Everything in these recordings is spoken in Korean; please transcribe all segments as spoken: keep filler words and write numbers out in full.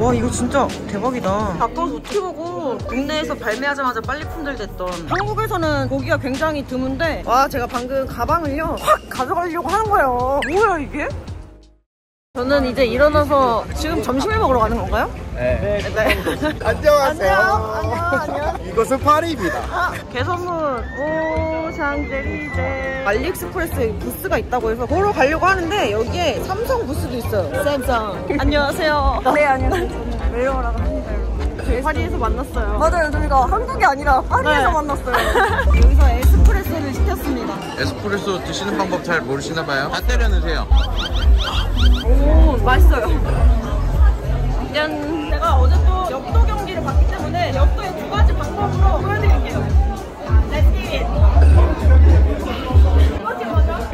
와 이거 진짜 대박이다. 가까워서 어떻게 보고 국내에서 발매하자마자 빨리 품절됐던. 한국에서는 보기가 굉장히 드문데 와 제가 방금 가방을요 확 가져가려고 하는 거예요. 뭐야 이게? 저는 이제 일어나서 지금 점심을 먹으러 가는 건가요? 네. 네. 안녕하세요. 안녕, 안녕, 안녕. 이것은 파리입니다. 아, 개선문. 오, 샹젤리제. 알리익스프레스에 부스가 있다고 해서 보러 가려고 하는데 여기에 삼성 부스도 있어요. 샘성. 안녕하세요. 네, 안녕하세요. 메이어라고 합니다, 여러분. 파리에서 만났어요. 맞아요, 저희가 한국이 아니라 파리에서 네. 만났어요. 여기서 에스프레소를 시켰습니다. 에스프레소 드시는 방법 잘 모르시나봐요. 다 때려 넣으세요. 오, 맛있어요. 짠. 제가 어제 또 역도 경기를 봤기 때문에 역도의 두 가지 방법으로 보여드릴게요. Let's get it. 이거지 맞아?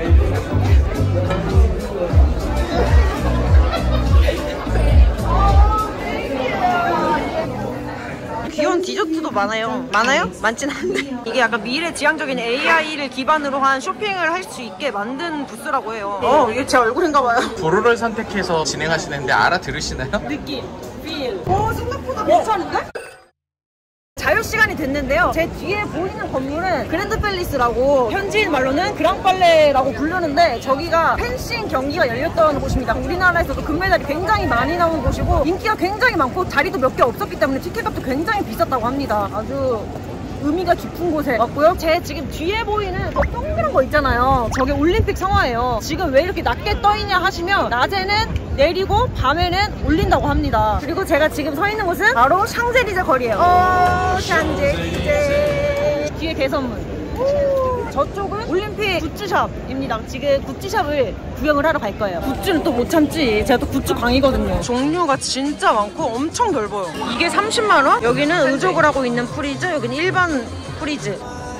귀여운 디저트도 많아요. 많아요? 많진 않은데 이게 약간 미래지향적인 에이아이를 기반으로 한 쇼핑을 할 수 있게 만든 부스라고 해요. 어, 이게 제 얼굴인가 봐요. 도로를 선택해서 진행하시는데 알아들으시나요? 느낌, feel. 오, 생각보다 괜찮은데? 자유시간이 됐는데요. 제 뒤에 보이는 건물은 그랜드 팰리스라고 현지인 말로는 그랑빨레라고 부르는데 저기가 펜싱 경기가 열렸던 곳입니다. 우리나라에서도 금메달이 굉장히 많이 나온 곳이고 인기가 굉장히 많고 자리도 몇 개 없었기 때문에 티켓값도 굉장히 비쌌다고 합니다. 아주 의미가 깊은 곳에 왔고요. 제 지금 뒤에 보이는 저 동그란 거 있잖아요. 저게 올림픽 성화예요. 지금 왜 이렇게 낮게 떠있냐 하시면 낮에는 내리고 밤에는 올린다고 합니다. 그리고 제가 지금 서 있는 곳은 바로 샹젤리제 거리예요. 오, 샹젤리제. 뒤에 개선문. 저쪽은 올림픽 굿즈샵입니다. 지금 굿즈샵을 구경을 하러 갈 거예요. 굿즈는 또 못 참지. 제가 또 굿즈 광이거든요. 종류가 진짜 많고 엄청 넓어요. 이게 삼십만 원? 여기는 의족을 하고 있는 프리즈, 여기는 일반 프리즈.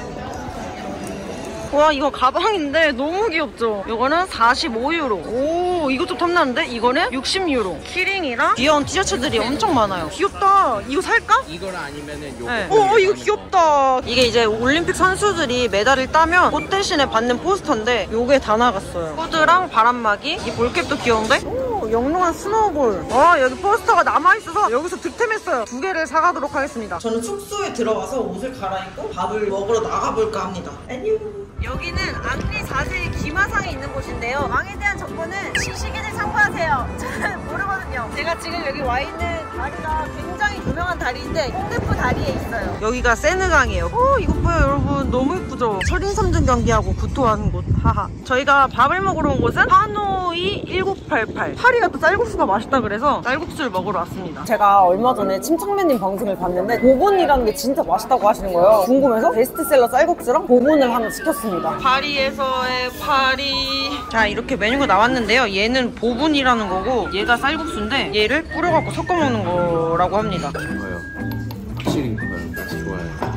와 이거 가방인데 너무 귀엽죠? 이거는 사십오 유로. 오 이거 좀 탐나는데? 이거는 육십 유로. 키링이랑 귀여운 티셔츠들이 엄청 많아요. 귀엽다. 이거 살까? 이걸 아니면은 요거. 네. 어 이거 귀엽다. 이게 이제 올림픽 선수들이 메달을 따면 꽃 대신에 받는 포스터인데 요게 다 나갔어요. 후드랑 바람막이. 이 볼캡도 귀여운데? 오 영롱한 스노우볼. 와 여기 포스터가 남아있어서 여기서 득템했어요. 두 개를 사가도록 하겠습니다. 저는 숙소에 들어가서 옷을 갈아입고 밥을 먹으러 나가볼까 합니다. 안녕. 여기는 앙리 사 세 기마상이 있는 곳인데요. 왕에 대한 정보는 시시기를 참고하세요. 저는 모르거든요. 제가 지금 여기 와 있는 다리가 굉장히 유명한 다리인데 홍대포 다리에 있어요. 여기가 세느강이에요. 오 이것 봐요 여러분. 너무 예쁘죠? 철인삼전 경기하고 구토하는 곳. 하하. 저희가 밥을 먹으러 온 곳은 하노이 천구백팔십팔. 파리가 또 쌀국수가 맛있다 그래서 쌀국수를 먹으러 왔습니다. 제가 얼마 전에 침착맨님 방송을 봤는데 보본이라는 게 진짜 맛있다고 하시는 거예요. 궁금해서 베스트셀러 쌀국수랑 보본을 하나 시켰습니다. 파리에서의 파리. 자 이렇게 메뉴가 나왔는데요. 얘는 보분이라는 거고 얘가 쌀국수인데 얘를 뿌려갖고 섞어 먹는 거라고 합니다. 좋아요. 확실히 그거요. 맛이 좋아요.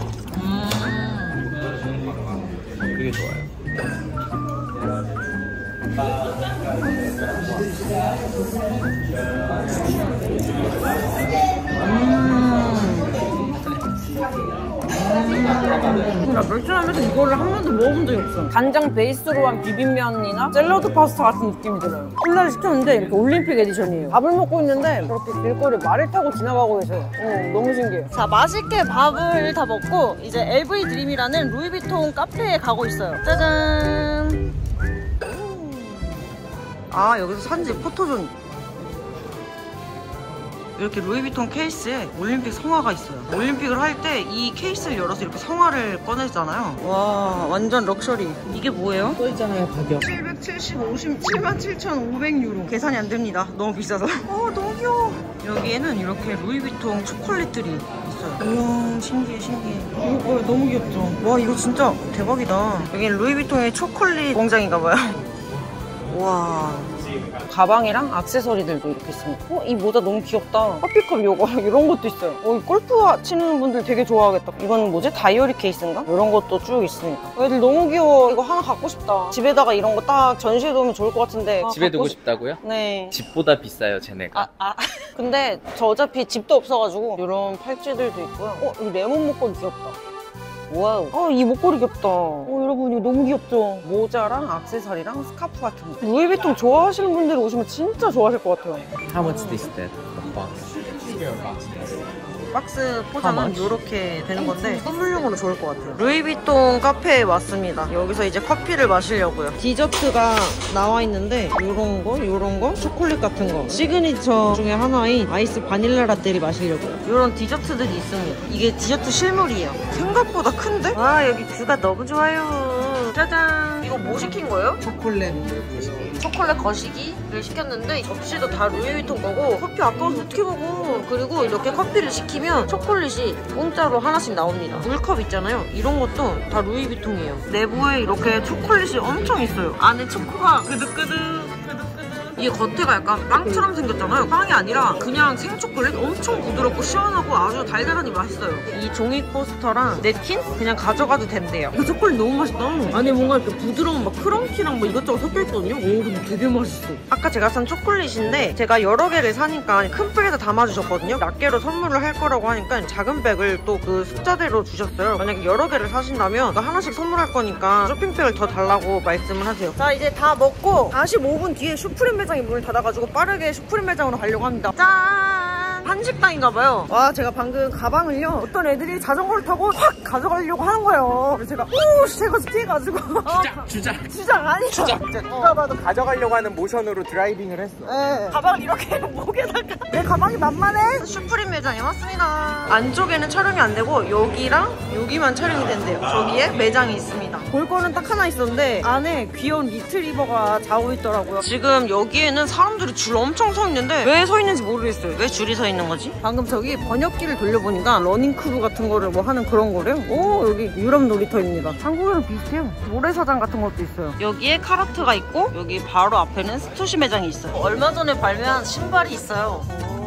음. 되게 좋아요. 나 멸치라면서 이거를 한 번도 먹어본 적이 없어. 간장 베이스로 한 비빔면이나 샐러드 파스타 같은 느낌이 들어요. 콜라를 시켰는데 이렇게 올림픽 에디션이에요. 밥을 먹고 있는데 저렇게 길거리 말을 타고 지나가고 계세요. 어, 너무 신기해요. 자 맛있게 밥을 다 먹고 이제 엘브이 드림이라는 루이비통 카페에 가고 있어요. 짜잔. 아 여기서 산지 포토존. 이렇게 루이비통 케이스에 올림픽 성화가 있어요. 올림픽을 할 때 이 케이스를 열어서 이렇게 성화를 꺼내잖아요. 와 완전 럭셔리. 이게 뭐예요? 써 있잖아요 가격. 칠백칠십만 칠천오백 유로. 계산이 안 됩니다. 너무 비싸서. 어 너무 귀여워. 여기에는 이렇게 루이비통 초콜릿들이 있어요. 우와 신기해 신기해. 이거 봐요 너무 귀엽죠? 와 이거 진짜 대박이다. 여기는 루이비통의 초콜릿 공장인가봐요. 와 가방이랑 액세서리들도 이렇게 있습니다. 어? 이 모자 너무 귀엽다. 커피컵 요거 이런 것도 있어요. 어, 골프 치는 분들 되게 좋아하겠다. 이건 뭐지? 다이어리 케이스인가? 이런 것도 쭉 있습니다. 애들 너무 귀여워. 이거 하나 갖고 싶다. 집에다가 이런 거 딱 전시해 놓으면 좋을 것 같은데. 아, 집에 두고 싶... 싶다고요? 네. 집보다 비싸요 쟤네가. 아, 아. 근데 저 어차피 집도 없어가지고 이런 팔찌들도 있고요. 어? 이 레몬 목걸이 귀엽다. 와우. 어, 이 목걸이 귀엽다. 어, 여러분, 이거 너무 귀엽죠? 모자랑 액세서리랑 스카프 같은 거. 루이비통 좋아하시는 분들이 오시면 진짜 좋아하실 것 같아요. How much is that? The box? 박스 포장은 이렇게 되는 건데 선물용으로 좋을 것 같아요. 루이비통 카페에 왔습니다. 여기서 이제 커피를 마시려고요. 디저트가 나와 있는데 요런 거, 요런 거, 초콜릿 같은 거 시그니처 중에 하나인 아이스 바닐라 라떼를 마시려고요. 요런 디저트들이 있습니다. 이게 디저트 실물이에요. 생각보다 큰데? 아, 여기 뷰가 너무 좋아요. 짜잔! 이거 뭐 시킨 거예요? 초콜릿. 초콜릿 거시기를 시켰는데 접시도 다 루이비통 거고 커피 아까워서 어떻게 먹어. 그리고 이렇게 커피를 시키면 초콜릿이 공짜로 하나씩 나옵니다. 물컵 있잖아요. 이런 것도 다 루이비통이에요. 내부에 이렇게 초콜릿이 엄청 있어요. 안에 초코가 끄득끄득 이게 겉에가 약간 빵처럼 생겼잖아요. 빵이 아니라 그냥 생초콜릿 엄청 부드럽고 시원하고 아주 달달하니 맛있어요. 이 종이 포스터랑 냅킨 그냥 가져가도 된대요. 이 초콜릿 너무 맛있다. 안에 뭔가 이렇게 부드러운 막 크런키랑 뭐 이것저것 섞여있거든요. 오, 근데 되게 맛있어. 아까 제가 산 초콜릿인데 제가 여러 개를 사니까 큰 백에다 담아주셨거든요. 낱개로 선물을 할 거라고 하니까 작은 백을 또 그 숫자대로 주셨어요. 만약에 여러 개를 사신다면 하나씩 선물할 거니까 쇼핑백을 더 달라고 말씀을 하세요. 자, 이제 다 먹고 사십오 분 뒤에 슈프림 매장이 문을 닫아가지고 빠르게 슈프림 매장으로 가려고 합니다. 짠! 한식당인가봐요. 와, 제가 방금 가방을요 어떤 애들이 자전거를 타고 확 가져가려고 하는 거예요. 그래서 제가 오! 제가 피해가지고 주작! 주작! 주작 아니야. 주작! 진짜 누가 봐도 가져가려고 하는 모션으로 드라이빙을 했어. 네. 가방을 이렇게 목에다가 내 가방이 만만해. 슈프림 매장에 왔습니다. 안쪽에는 촬영이 안 되고 여기랑 여기만 촬영이 된대요. 저기에 매장이 있습니다. 볼 거는 딱 하나 있었는데 안에 귀여운 리트리버가 자고 있더라고요. 지금 여기에는 사람들이 줄 엄청 서 있는데 왜 서 있는지 모르겠어요. 왜 줄이 서 있는 거지? 방금 저기 번역기를 돌려보니까 러닝크루 같은 거를 뭐 하는 그런 거래요. 오, 여기 유럽 놀이터입니다. 한국이랑 비슷해요. 모래사장 같은 것도 있어요. 여기에 카라트가 있고 여기 바로 앞에는 스토시 매장이 있어요. 얼마 전에 발매한 신발이 있어요.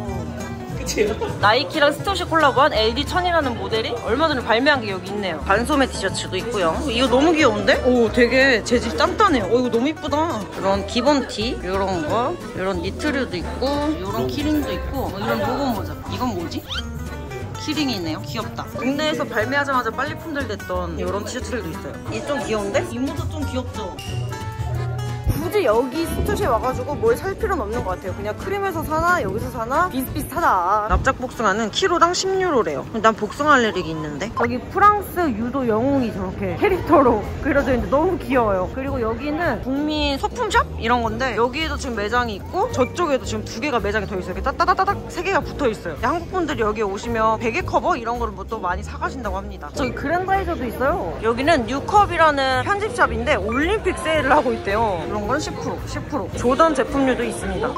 나이키랑 스토시 콜라보한 엘디 천이라는 모델이 얼마 전에 발매한 게 여기 있네요. 반소매 티셔츠도 있고요. 이거 너무 귀여운데? 오, 되게 재질 단단해요. 어, 이거 너무 이쁘다. 이런 기본 티, 이런 거, 이런 니트류도 있고, 이런 키링도 있고, 이런 무거운 모자. 이건 뭐지? 키링이 있네요. 귀엽다. 국내에서 발매하자마자 빨리 품절됐던 이런 티셔츠들도 있어요. 이 좀 귀여운데? 이 모자 좀 귀엽죠? 굳이 여기 스토시에 와가지고 뭘 살 필요는 없는 것 같아요. 그냥 크림에서 사나 여기서 사나 비슷비슷하다. 납작 복숭아는 키로당 십 유로래요. 난 복숭아 알레르기 있는데. 여기 프랑스 유도 영웅이 저렇게 캐릭터로 그려져 있는데 너무 귀여워요. 그리고 여기는 국민 소품샵? 이런 건데 여기에도 지금 매장이 있고 저쪽에도 지금 두 개가 매장이 더 있어요. 이렇게 따다다닥 세 개가 붙어 있어요. 한국 분들이 여기에 오시면 베개 커버 이런 거를 뭐 또 많이 사가신다고 합니다. 저기 그랜다이저도 있어요. 여기는 뉴컵이라는 편집샵인데 올림픽 세일을 하고 있대요. 이런 건 십 퍼센트, 십 퍼센트. 조던 제품류도 있습니다.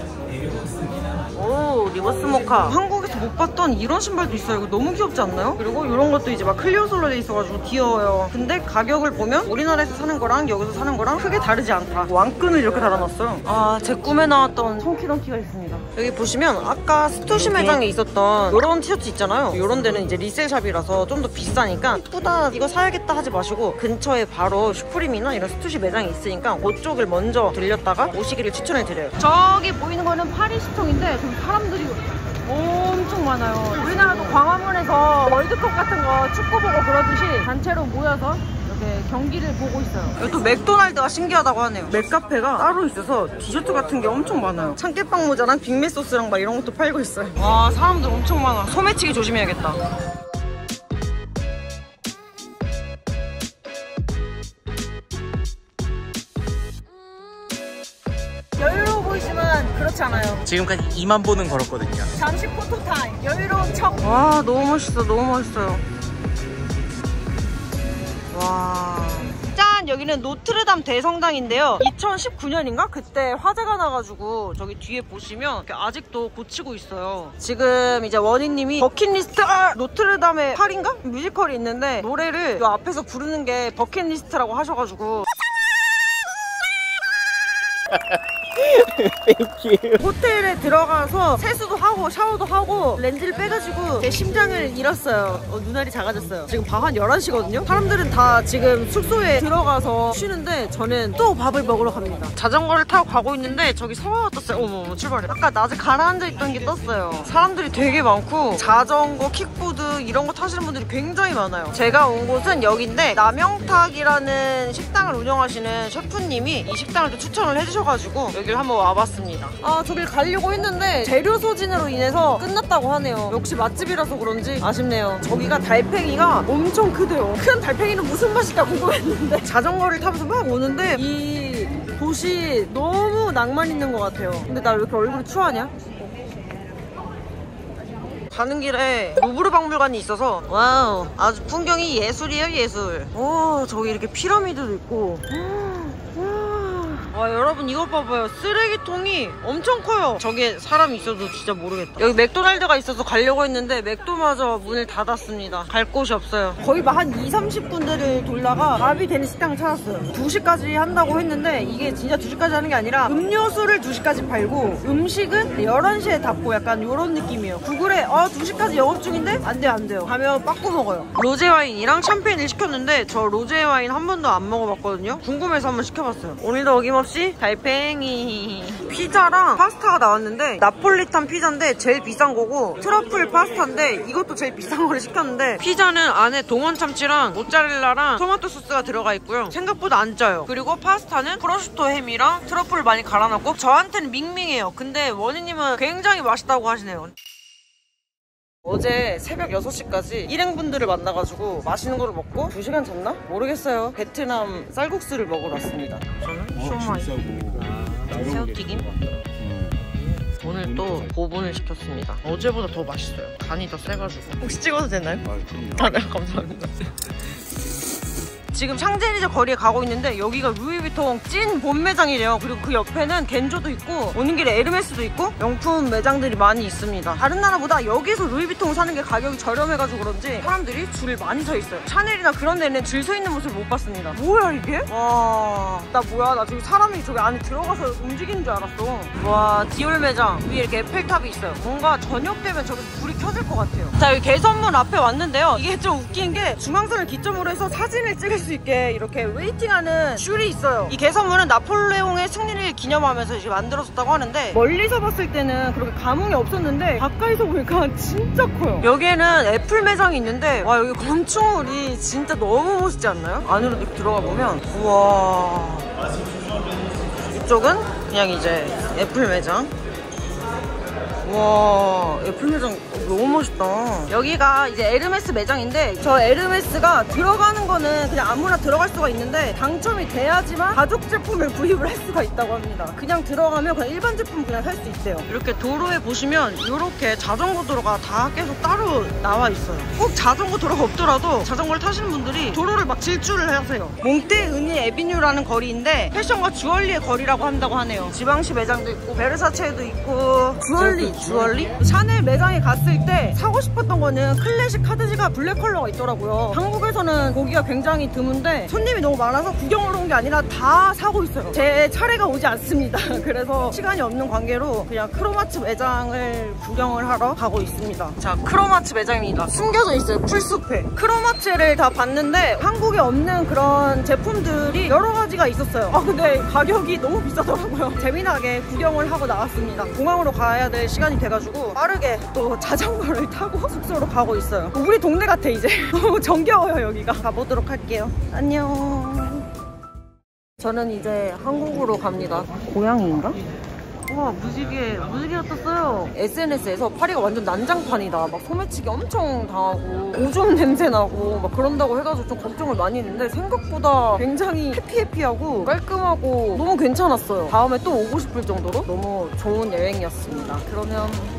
오, 리버스 모카. 한국에서 못 봤던 이런 신발도 있어요. 이거 너무 귀엽지 않나요? 그리고 이런 것도 이제 막 클리어 솔로 돼 있어가지고 귀여워요. 근데 가격을 보면 우리나라에서 사는 거랑 여기서 사는 거랑 크게 다르지 않다. 왕끈을 이렇게 달아놨어요. 아, 제 꿈에 나왔던 송키동키가 있습니다. 여기 보시면 아까 스토시 매장에 있었던 이런 티셔츠 있잖아요. 이런 데는 이제 리셀샵이라서 좀 더 비싸니까 예쁘다 이거 사야겠다 하지 마시고 근처에 바로 슈프림이나 이런 스토시 매장이 있으니까 그쪽을 먼저 들렸다가 오시기를 추천해드려요. 저기 보이는 거는 파리시통인데 지금 사람들이 엄청 많아요. 우리나라도 광화문에서 월드컵 같은 거 축구 보고 그러듯이 단체로 모여서 이렇게 경기를 보고 있어요. 여기 또 맥도날드가 신기하다고 하네요. 맥카페가 따로 있어서 디저트 같은 게 엄청 많아요. 참깨빵 모자랑 빅맥 소스랑 막 이런 것도 팔고 있어요. 와, 사람들 엄청 많아. 소매치기 조심해야겠다. 여유로워 보이지만 그렇지 않아요. 지금까지 이만 보는 걸었거든요. 잠시 포토타임. 여유로운 척. 와, 너무 멋있어. 너무 멋있어요. 와. 짠! 여기는 노트르담 대성당인데요. 이천십구 년인가? 그때 화재가 나가지고 저기 뒤에 보시면 아직도 고치고 있어요. 지금 이제 원희님이 버킷리스트 아! 노트르담의 팔인가? 뮤지컬이 있는데 노래를 이 앞에서 부르는 게 버킷리스트라고 하셔가지고 호텔에 들어가서 세수도 하고 샤워도 하고 렌즈를 빼가지고 제 심장을 잃었어요. 어, 눈알이 작아졌어요. 지금 밤 한 열한 시거든요 사람들은 다 지금 숙소에 들어가서 쉬는데 저는 또 밥을 먹으러 갑니다. 자전거를 타고 가고 있는데 저기 성화가 떴어요. 어머 어머 출발해. 아까 낮에 가라앉아 있던 게 떴어요. 사람들이 되게 많고 자전거, 킥보드 이런 거 타시는 분들이 굉장히 많아요. 제가 온 곳은 여기인데 남영탁이라는 식당을 운영하시는 셰프님이 이 식당을 또 추천을 해주셔가지고 여기를 한번 와봤습니다. 아, 저길 가려고 했는데 재료 소진으로 인해서 끝났다고 하네요. 역시 맛집이라서 그런지 아쉽네요. 저기가 달팽이가 엄청 크대요. 큰 달팽이는 무슨 맛일까 궁금했는데 자전거를 타면서 막 오는데 이 도시 너무 낭만 있는 것 같아요. 근데 나 왜 이렇게 얼굴이 추하냐? 가는 길에 루브르 박물관이 있어서 와우, 아주 풍경이 예술이에요, 예술. 오, 저기 이렇게 피라미드도 있고. 와, 여러분 이것 봐봐요. 쓰레기통이 엄청 커요. 저기에 사람이 있어도 진짜 모르겠다. 여기 맥도날드가 있어서 가려고 했는데 맥도마저 문을 닫았습니다. 갈 곳이 없어요. 거의 막 한 이삼십 군데를 돌다가 밥이 되는 식당을 찾았어요. 두 시까지 한다고 했는데 이게 진짜 두 시까지 하는 게 아니라 음료수를 두 시까지 팔고 음식은 열한 시에 닫고 약간 이런 느낌이에요. 구글에 어 두 시까지 영업 중인데? 안 돼요, 안 돼요. 가면 빠꾸 먹어요. 로제 와인이랑 샴페인을 시켰는데 저 로제 와인 한 번도 안 먹어봤거든요. 궁금해서 한번 시켜봤어요. 오늘도 어김없이 달팽이. 피자랑 파스타가 나왔는데 나폴리탄 피자인데 제일 비싼 거고 트러플 파스타인데 이것도 제일 비싼 거를 시켰는데 피자는 안에 동원 참치랑 모짜렐라랑 토마토 소스가 들어가 있고요. 생각보다 안 짜요. 그리고 파스타는 프로슈토 햄이랑 트러플을 많이 갈아놨고 저한테는 밍밍해요. 근데 원희님은 굉장히 맛있다고 하시네요. 어제 새벽 여섯 시까지 일행분들을 만나가지고 맛있는 거를 먹고 두 시간 잤나? 모르겠어요. 베트남 쌀국수를 먹으러 왔습니다. 저는 쇼마이, 새우튀김. 오늘 또 고분을 시켰습니다. 어제보다 더 맛있어요. 간이 더 세가지고. 혹시 찍어도 되나요? 아, 네, 감사합니다. 지금 샹젤리제 거리에 가고 있는데 여기가 루이비통 찐 본 매장이래요. 그리고 그 옆에는 겐조도 있고 오는 길에 에르메스도 있고 명품 매장들이 많이 있습니다. 다른 나라보다 여기서 루이비통 사는 게 가격이 저렴해가지고 그런지 사람들이 줄을 많이 서 있어요. 샤넬이나 그런 데는 줄 서 있는 모습을 못 봤습니다. 뭐야 이게? 와, 나 뭐야, 나 지금 사람이 저기 안에 들어가서 움직이는 줄 알았어. 와, 디올 매장 위에 이렇게 에펠탑이 있어요. 뭔가 저녁 되면 저기 불이 켜질 것 같아요. 자, 여기 개선문 앞에 왔는데요. 이게 좀 웃긴 게 중앙선을 기점으로 해서 사진을 찍을 수 수 있게 이렇게 웨이팅하는 줄이 있어요. 이 개선문은 나폴레옹의 승리를 기념하면서 이제 만들어졌다고 하는데 멀리서 봤을 때는 그렇게 감흥이 없었는데 가까이서 보니까 진짜 커요. 여기에는 애플 매장이 있는데 와, 여기 건축물이 진짜 너무 멋있지 않나요? 안으로 이렇게 들어가 보면 우와, 이쪽은 그냥 이제 애플 매장. 와, 애플 매장 너무 멋있다. 여기가 이제 에르메스 매장인데 저 에르메스가 들어가는 거는 그냥 아무나 들어갈 수가 있는데 당첨이 돼야지만 가죽 제품을 구입을 할 수가 있다고 합니다. 그냥 들어가면 그냥 일반 제품 그냥 살 수 있대요. 이렇게 도로에 보시면 이렇게 자전거 도로가 다 계속 따로 나와 있어요. 꼭 자전거 도로가 없더라도 자전거를 타시는 분들이 도로를 막 질주를 하세요. 몽테 은이 에비뉴라는 거리인데 패션과 주얼리의 거리라고 한다고 하네요. 지방시 매장도 있고 베르사체도 있고 주얼리 주얼리? 샤넬 매장에 갔을 때 사고 싶었던 거는 클래식 카드지가 블랙 컬러가 있더라고요. 한국에서는 보기가 굉장히 드문데 손님이 너무 많아서 구경하러 온 게 아니라 다 사고 있어요. 제 차례가 오지 않습니다. 그래서 시간이 없는 관계로 그냥 크로마츠 매장을 구경을 하러 가고 있습니다. 자, 크로마츠 매장입니다. 숨겨져 있어요, 풀숲에. 크로마츠를 다 봤는데 한국에 없는 그런 제품들이 여러 가지가 있었어요. 아, 근데 가격이 너무 비싸더라고요. 재미나게 구경을 하고 나왔습니다. 공항으로 가야 될 시간 시간이 돼가지고 빠르게 또 자전거를 타고 숙소로 가고 있어요. 우리 동네 같아 이제. 너무 정겨워요 여기가. 가보도록 할게요. 안녕. 저는 이제 한국으로 갑니다. 고양이인가? 와, 무지개, 무지개가 떴어요. 에스엔에스에서 파리가 완전 난장판이다, 막 소매치기 엄청 당하고 오줌 냄새 나고 막 그런다고 해가지고 좀 걱정을 많이 했는데 생각보다 굉장히 해피해피하고 깔끔하고 너무 괜찮았어요. 다음에 또 오고 싶을 정도로 너무 좋은 여행이었습니다. 그러면